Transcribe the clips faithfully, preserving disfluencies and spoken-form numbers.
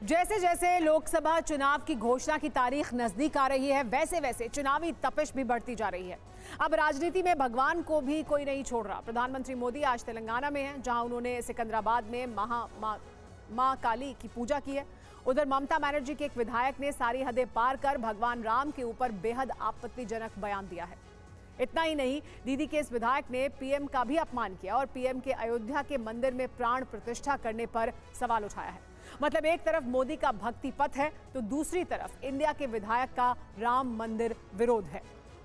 जैसे जैसे लोकसभा चुनाव की घोषणा की तारीख नजदीक आ रही है, वैसे वैसे चुनावी तपिश भी बढ़ती जा रही है। अब राजनीति में भगवान को भी कोई नहीं छोड़ रहा। प्रधानमंत्री मोदी आज तेलंगाना में हैं, जहां उन्होंने सिकंदराबाद में महा मां मा काली की पूजा की है। उधर ममता बनर्जी के एक विधायक ने सारी हदें पार कर भगवान राम के ऊपर बेहद आपत्तिजनक बयान दिया है। इतना ही नहीं, दीदी के इस विधायक ने पीएम का भी अपमान किया और पीएम के अयोध्या के मंदिर में प्राण प्रतिष्ठा करने पर सवाल उठाया है। मतलब एक तरफ मोदी का भक्ति पथ है, तो दूसरी तरफ इंडिया के विधायक का राम मंदिर विरोध है।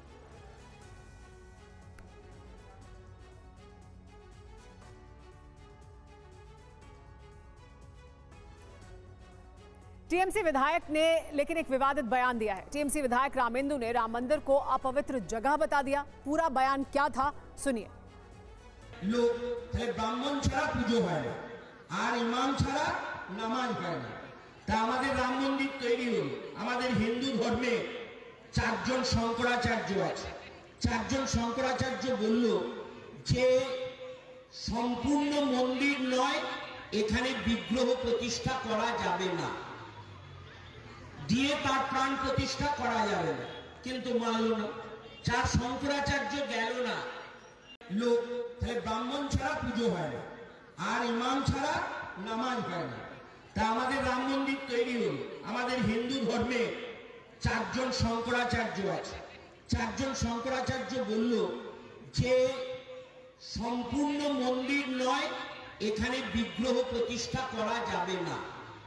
टीएमसी विधायक ने लेकिन एक विवादित बयान दिया है। टीएमसी विधायक रामेंदु ने राम मंदिर को अपवित्र जगह बता दिया। पूरा बयान क्या था, सुनिए। लोग ब्राह्मण छाड़ा पुजो है और इमाम छाड़ा नामाज হয় না। তা আমাদের রাম মন্দির তৈরি হলো। আমাদের হিন্দু ধর্মে চারজন শঙ্করাচার্য আছে। চারজন শঙ্করাচার্য বলল যে সম্পূর্ণ মন্দির নয়, এখানে বিগ্রহ প্রতিষ্ঠা করা যাবে না, দিয়ে তার প্রাণ প্রতিষ্ঠা করা যাবে না। কিন্তু মানল না, চার শঙ্করাচার্য গেল না। লোক তাহলে ব্রাহ্মণ ছাড়া পুজো হয় না আর ইমাম ছাড়া নামাজ হয় না। তা আমাদের রাম মন্দির তৈরি হলো। আমাদের হিন্দু ধর্মে চারজন শঙ্করাচার্য আছে। চারজন শঙ্করাচার্য বলল যে সম্পূর্ণ মন্দির নয়, এখানে বিগ্রহ প্রতিষ্ঠা করা যাবে না,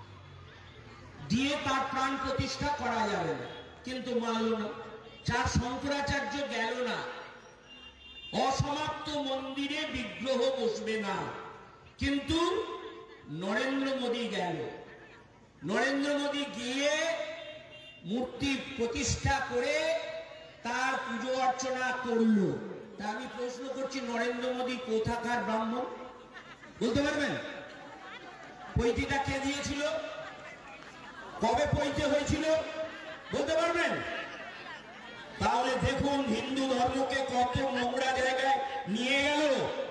দিয়ে তার প্রাণ প্রতিষ্ঠা করা যাবে না। কিন্তু মানল না, চার শঙ্করাচার্য গেল না। অসমাপ্ত মন্দিরে বিগ্রহ বসবে না। কিন্তু নরেন্দ্র মোদী গেল। নরেন্দ্র মোদী গিয়ে মূর্তি প্রতিষ্ঠা করে তার পুজো অর্চনা করলো। তা আমি প্রশ্ন করছি, নরেন্দ্র মোদী কোথাকার ব্রাহ্মণ বলতে পারবেন? পৈতিটা কে দিয়েছিল? কবে পৈতে হয়েছিল বলতে পারবেন? তাহলে দেখুন হিন্দু ধর্মকে কত নোংরা জায়গায় নিয়ে গেল।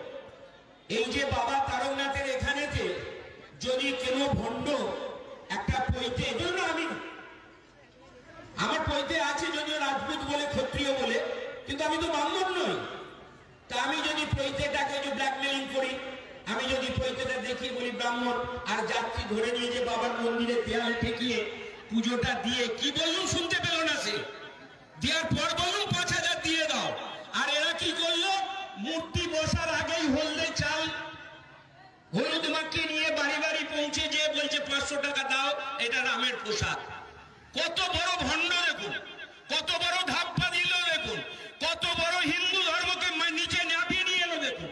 এই যে বাবা তারকনাথের এখানেতে যদি কেন ভণ্ড একটা পৈতে, জন্য আমি আমার পৈতে আছে যদিও রাজপুত বলে, ক্ষত্রিয় বলে, কিন্তু আমি তো ব্রাহ্মণ নই। তা আমি যদি পৈতেটাকে যে ব্ল্যাকমেলিং করি, আমি যদি পৈতেটা দেখিয়ে বলি ব্রাহ্মণ, আর যাত্রী ধরে নিয়ে যে বাবার মন্দিরে দেয়ালে ঠেকিয়ে পুজোটা দিয়ে কি বললুম শুনতে পেল না, সে দেওয়ার পর বললুম পাঁচ হাজার দিয়ে দাও। আর এরা কি করলো, মূর্তি বসার আগেই হলদে চাল হলুদ মাখিয়ে নিয়ে বাড়ি বাড়ি পৌঁছে যে বলছে পাঁচশো টাকা দাও, এটা রামের প্রসাদ। কত বড় ভণ্ড দেখুন, কত বড় ধাপ্পা দিল দেখুন, কত বড় হিন্দু ধর্মকে নিচে নামিয়ে নিয়ে এলো দেখুন।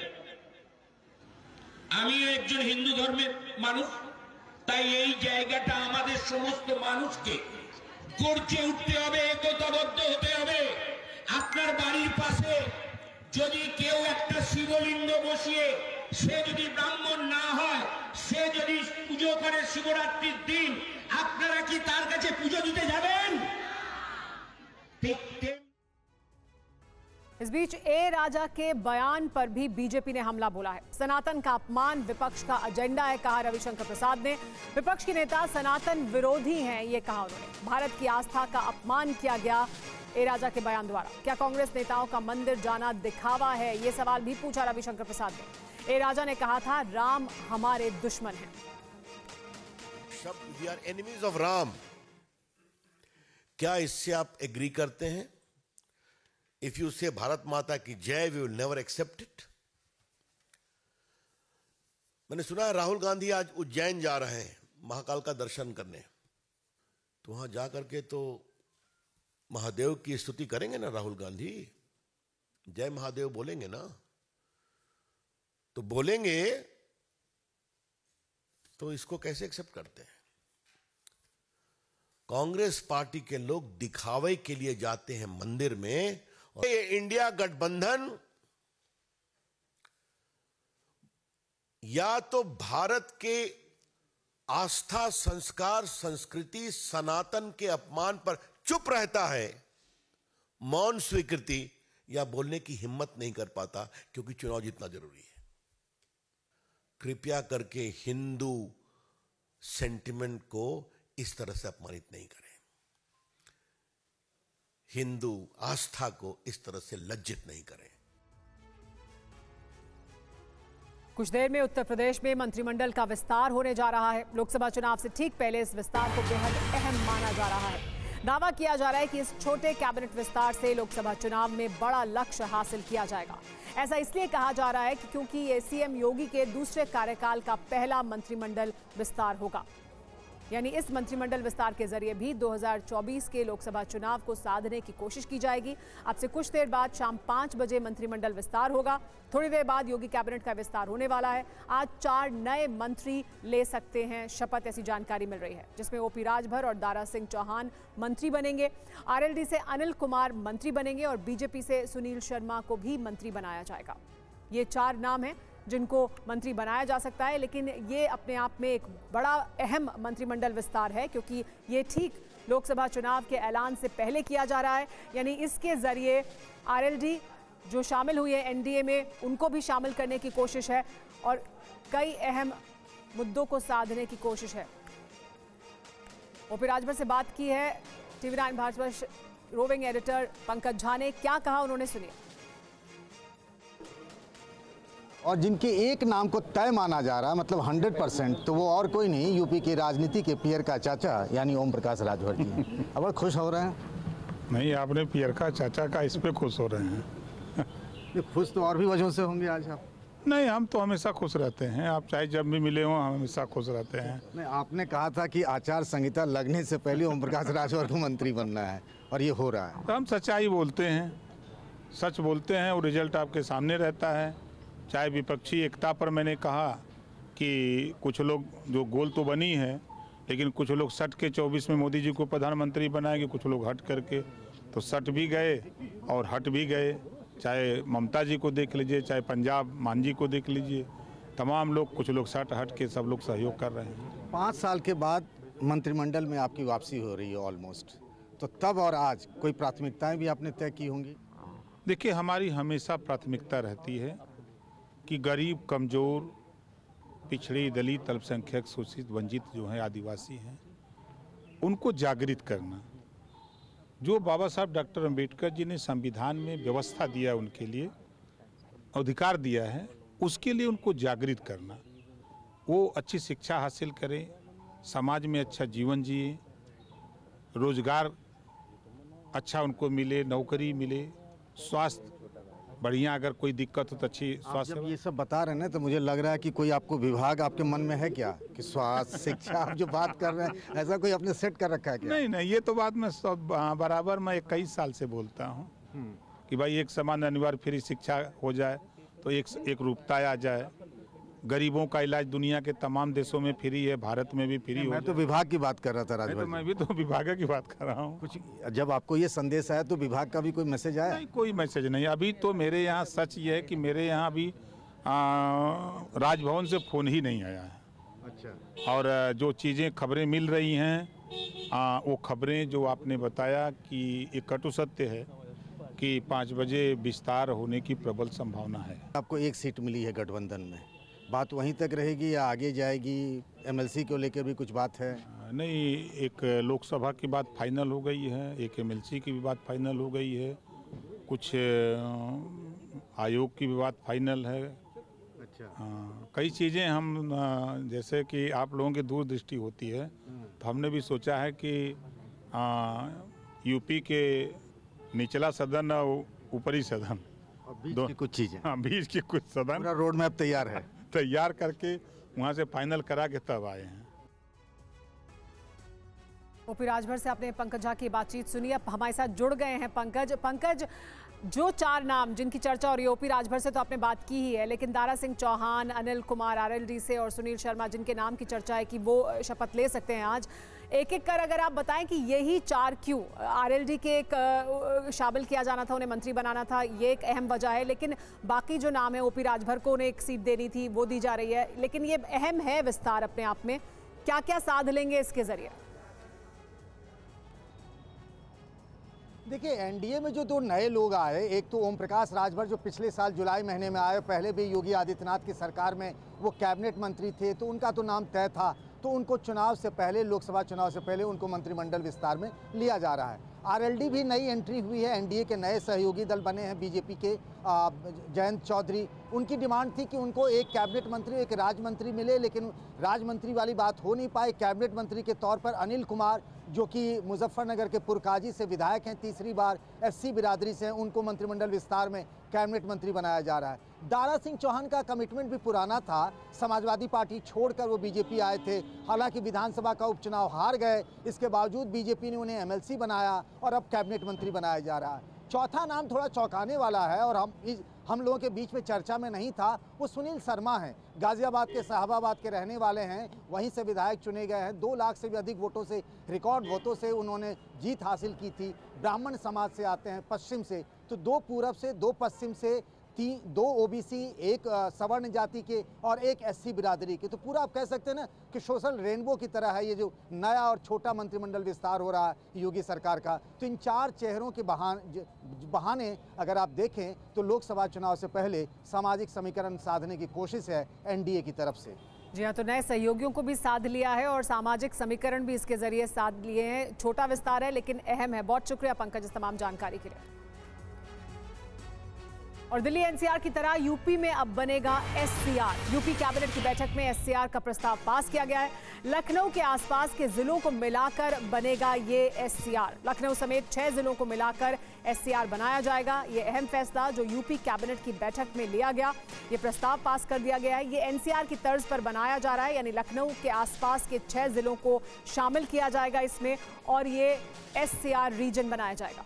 আমি একজন হিন্দু ধর্মের মানুষ, তাই এই জায়গাটা আমাদের সমস্ত মানুষকে গর্জে উঠতে হবে, একতাবদ্ধ হতে হবে। আপনার বাড়ির পাশে যদি কেউ একটা শিবলিঙ্গ বসিয়ে, সে যদি ব্রাহ্মণ না হয়, সে যদি পুজো করে শিবরাত্রির দিন, আপনারা কি তার কাছে পুজো দিতে যাবেন? इस बीच ए राजा के बयान पर भी बीजेपी ने हमला बोला है। सनातन का अपमान विपक्ष का एजेंडा है, कहा रविशंकर प्रसाद ने। विपक्ष के नेता सनातन विरोधी हैं, ये कहा उन्होंने। भारत की आस्था का अपमान किया गया ए राजा के बयान द्वारा। क्या कांग्रेस नेताओं का मंदिर जाना दिखावा है, ये सवाल भी पूछा रविशंकर प्रसाद ने। ए राजा ने कहा था, राम हमारे दुश्मन हैं। शब्द we are enemies of Ram, क्या इससे आप एग्री करते हैं? If you say भारत माता की जय, we will never accept it. मैंने सुना है राहुल गांधी आज उज्जैन जा रहे हैं महाकाल का दर्शन करने। तो वहां जाकर के तो महादेव की स्तुति करेंगे ना राहुल गांधी, जय महादेव बोलेंगे ना। तो बोलेंगे तो इसको कैसे एक्सेप्ट करते हैं? कांग्रेस पार्टी के लोग दिखावे के लिए जाते हैं मंदिर में। ये इंडिया गठबंधन या तो भारत के आस्था, संस्कार, संस्कृति, सनातन के अपमान पर चुप रहता है, मौन स्वीकृति, या बोलने की हिम्मत नहीं कर पाता, क्योंकि चुनाव जीतना जरूरी है। कृपया करके हिंदू सेंटिमेंट को इस तरह से अपमानित नहीं करें, हिंदू आस्था को इस तरह से लज्जित नहीं करें। कुछ देर में उत्तर प्रदेश में मंत्रिमंडल का विस्तार होने जा रहा है। लोकसभा चुनाव से ठीक पहले इस विस्तार को बेहद अहम माना जा रहा है। दावा किया जा रहा है कि इस छोटे कैबिनेट विस्तार से लोकसभा चुनाव में बड़ा लक्ष्य हासिल किया जाएगा। ऐसा इसलिए कहा जा रहा है कि क्योंकि ये सीएम योगी के दूसरे कार्यकाल का पहला मंत्रिमंडल विस्तार होगा। यानी इस मंत्रिमंडल विस्तार के जरिए भी दो हज़ार चौबीस के लोकसभा चुनाव को साधने की कोशिश की जाएगी। अब से कुछ देर बाद शाम पाँच बजे मंत्रिमंडल विस्तार होगा। थोड़ी देर बाद योगी कैबिनेट का विस्तार होने वाला है। आज चार नए मंत्री ले सकते हैं शपथ, ऐसी जानकारी मिल रही है, जिसमें ओपी राजभर और दारा सिंह चौहान मंत्री बनेंगे। आरएलडी से अनिल कुमार मंत्री बनेंगे और बीजेपी से सुनील शर्मा को भी मंत्री बनाया जाएगा। ये चार नाम हैं जिनको मंत्री बनाया जा सकता है, लेकिन ये अपने आप में एक बड़ा अहम मंत्रिमंडल विस्तार है, क्योंकि ये ठीक लोकसभा चुनाव के ऐलान से पहले किया जा रहा है। यानी इसके जरिए आरएलडी जो शामिल हुई है एनडीए में, उनको भी शामिल करने की कोशिश है और कई अहम मुद्दों को साधने की कोशिश है। ओपी राजभर से बात की है TV nine Bhajpa roving editor Pankaj Jha ने। क्या कहा उन्होंने, सुनिए। और जिनके एक नाम को तय माना जा रहा है, मतलब हंड्रेड परसेंट, तो वो और कोई नहीं, यूपी की राजनीति के पियर का चाचा यानी ओम प्रकाश राजभर जी। अब खुश हो रहे हैं? नहीं, आपने पियर का चाचा का इस पे खुश हो रहे हैं। खुश तो और भी वजहों से होंगे आज आप। नहीं, हम तो हमेशा खुश रहते हैं। आप चाहे जब भी मिले हों, हम हमेशा खुश रहते हैं। नहीं, आपने कहा था कि आचार संहिता लगने से पहले ओम प्रकाश राजभर को मंत्री बनना है और ये हो रहा है। तो हम सच्चाई बोलते हैं, सच बोलते हैं और रिजल्ट आपके सामने रहता है। चाहे विपक्षी एकता पर मैंने कहा कि कुछ लोग जो गोल तो बनी है, लेकिन कुछ लोग सट के चौबीस में मोदी जी को प्रधानमंत्री बनाएंगे, कुछ लोग हट करके, तो सट भी गए और हट भी गए। चाहे ममता जी को देख लीजिए, चाहे पंजाब मान जी को देख लीजिए, तमाम लोग, कुछ लोग सट हट के सब लोग सहयोग कर रहे हैं। पाँच साल के बाद मंत्रिमंडल में आपकी वापसी हो रही है ऑलमोस्ट, तो तब और आज कोई प्राथमिकताएं भी आपने तय की होंगी? देखिए, हमारी हमेशा प्राथमिकता रहती है कि गरीब, कमज़ोर, पिछड़ी, दलित, अल्पसंख्यक, शोषित, वंचित जो हैं, आदिवासी हैं, उनको जागृत करना। जो बाबा साहब डॉक्टर अंबेडकर जी ने संविधान में व्यवस्था दिया, उनके लिए अधिकार दिया है, उसके लिए उनको जागृत करना। वो अच्छी शिक्षा हासिल करें, समाज में अच्छा जीवन जिए, रोजगार अच्छा उनको मिले, नौकरी मिले, स्वास्थ्य बढ़िया, अगर कोई दिक्कत हो तो अच्छी स्वास्थ्य। जब ये सब बता रहे हैं ना, तो मुझे लग रहा है कि कोई आपको विभाग आपके मन में है क्या, कि स्वास्थ्य, शिक्षा, आप जो बात कर रहे हैं, ऐसा कोई आपने सेट कर रखा है क्या? नहीं नहीं, ये तो बात मैं सब बराबर मैं इक्कीस साल से बोलता हूँ कि भाई एक समान अनिवार्य फ्री शिक्षा हो जाए तो एक एक रूपता आ जाए। गरीबों का इलाज दुनिया के तमाम देशों में फ्री है, भारत में भी फ्री हो। मैं तो विभाग की बात कर रहा था राजभर। तो मैं भी तो विभाग की बात कर रहा हूँ। कुछ जब आपको ये संदेश आया तो विभाग का भी कोई मैसेज आया? नहीं, कोई मैसेज नहीं। अभी तो मेरे यहाँ सच ये है कि मेरे यहाँ अभी राजभवन से फ़ोन ही नहीं आया है। अच्छा। और जो चीज़ें खबरें मिल रही हैं, आ, वो खबरें जो आपने बताया कि ये कटु सत्य है कि पाँच बजे विस्तार होने की प्रबल संभावना है। आपको एक सीट मिली है गठबंधन में, बात वहीं तक रहेगी या आगे जाएगी? एमएलसी को लेकर भी कुछ बात है? नहीं, एक लोकसभा की बात फाइनल हो गई है, एक एमएलसी की भी बात फाइनल हो गई है, कुछ आयोग की भी बात फाइनल है। अच्छा। हाँ, कई चीज़ें हम, जैसे कि आप लोगों की दूरदृष्टि होती है, तो हमने भी सोचा है कि आ, यूपी के निचला सदन और ऊपरी सदन, और बीच की कुछ चीज़ें, हाँ, बीच की कुछ सदन, पूरा रोड मैप तैयार है, तैयार करके वहाँ से फाइनल करा के तब आए हैं। ओपी राजभर से आपने पंकज झा की बातचीत सुनी। अब हमारे साथ जुड़ गए हैं पंकज। पंकज, जो चार नाम जिनकी चर्चा और ओपी राजभर से तो आपने बात की ही है, लेकिन दारा सिंह चौहान, अनिल कुमार आरएलडी से और सुनील शर्मा जिनके नाम की चर्चा है कि वो शपथ ले सकते हैं आज, एक एक कर अगर आप बताएं कि यही चार क्यों? आरएलडी के एक शामिल किया जाना था, उन्हें मंत्री बनाना था, ये एक अहम वजह है, लेकिन बाकी जो नाम है, ओपी राजभर को उन्हें एक सीट देनी थी, वो दी जा रही है, लेकिन ये अहम है विस्तार अपने आप में। क्या क्या साध लेंगे इसके जरिए? देखिए, एनडीए में जो दो नए लोग आए, एक तो ओम प्रकाश राजभर जो पिछले साल जुलाई महीने में आए, पहले भी योगी आदित्यनाथ की सरकार में वो कैबिनेट मंत्री थे, तो उनका तो नाम तय था। तो उनको चुनाव से पहले, लोकसभा चुनाव से पहले उनको मंत्रिमंडल विस्तार में लिया जा रहा है। आरएलडी भी नई एंट्री हुई है, एनडीए के नए सहयोगी दल बने हैं बीजेपी के जयंत चौधरी। उनकी डिमांड थी कि उनको एक कैबिनेट मंत्री, एक राज्य मंत्री मिले, लेकिन राज्य मंत्री वाली बात हो नहीं पाई। कैबिनेट मंत्री के तौर पर अनिल कुमार, जो कि मुजफ्फरनगर के पुरकाजी से विधायक हैं, तीसरी बार एससी बिरादरी से हैं, उनको मंत्रिमंडल विस्तार में कैबिनेट मंत्री बनाया जा रहा है। दारा सिंह चौहान का कमिटमेंट भी पुराना था, समाजवादी पार्टी छोड़कर वो बीजेपी आए थे। हालांकि विधानसभा का उपचुनाव हार गए, इसके बावजूद बीजेपी ने उन्हें एमएलसी बनाया और अब कैबिनेट मंत्री बनाया जा रहा है। चौथा नाम थोड़ा चौंकाने वाला है और हम इस हम लोगों के बीच में चर्चा में नहीं था, वो सुनील शर्मा हैं। गाजियाबाद के साहबाबाद के रहने वाले हैं, वहीं से विधायक चुने गए हैं। दो लाख से भी अधिक वोटों से, रिकॉर्ड वोटों से उन्होंने जीत हासिल की थी। ब्राह्मण समाज से आते हैं, पश्चिम से, तो दो पूरब से, दो पश्चिम से, तीन दो ओबीसी, एक सवर्ण जाति के और एक एससी बिरादरी के। तो पूरा आप कह सकते हैं ना कि सोशल रेनबो की तरह है ये जो नया और छोटा मंत्रिमंडल विस्तार हो रहा है योगी सरकार का। तो इन चार चेहरों के बहाने बहाने अगर आप देखें तो लोकसभा चुनाव से पहले सामाजिक समीकरण साधने की कोशिश है एनडीए की तरफ से। जी हाँ, तो नए सहयोगियों को भी साध लिया है और सामाजिक समीकरण भी इसके जरिए साध लिए हैं। छोटा विस्तार है लेकिन अहम है। बहुत शुक्रिया पंकज इस तमाम जानकारी के लिए। और दिल्ली एनसीआर की तरह यूपी में अब बनेगा एससीआर। यूपी कैबिनेट की बैठक में एससीआर का प्रस्ताव पास किया गया है। लखनऊ के आसपास के जिलों को मिलाकर बनेगा ये एससीआर। लखनऊ समेत छह जिलों को मिलाकर एससीआर बनाया जाएगा। ये अहम फैसला जो यूपी कैबिनेट की बैठक में लिया गया, ये प्रस्ताव पास कर दिया गया है। ये एनसीआर की तर्ज पर बनाया जा रहा है, यानी लखनऊ के आसपास के छह जिलों को शामिल किया जाएगा इसमें और ये एससीआर रीजन बनाया जाएगा।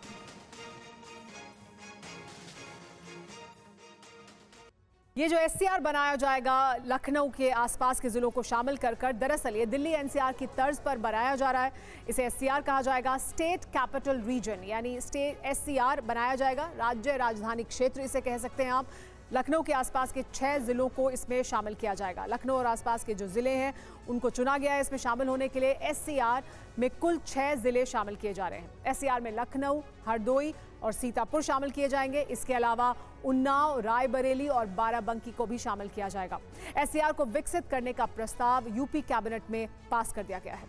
ये जो एससीआर बनाया जाएगा लखनऊ के आसपास के जिलों को शामिल कर कर, दरअसल ये दिल्ली एनसीआर की तर्ज पर बनाया जा रहा है। इसे एससीआर कहा जाएगा, स्टेट कैपिटल रीजन, यानी स्टेट एससीआर बनाया जाएगा, राज्य राजधानी क्षेत्र इसे कह सकते हैं आप। लखनऊ के आसपास के छह जिलों को इसमें शामिल किया जाएगा। लखनऊ और आसपास के जो जिले हैं उनको चुना गया है इसमें शामिल होने के लिए। एससीआर में कुल छह जिले शामिल किए जा रहे हैं। एससीआर में लखनऊ, हरदोई और सीतापुर शामिल किए जाएंगे। इसके अलावा उन्नाव, रायबरेली और बाराबंकी को भी शामिल किया जाएगा। एससीआर को विकसित करने का प्रस्ताव यूपी कैबिनेट में पास कर दिया गया है।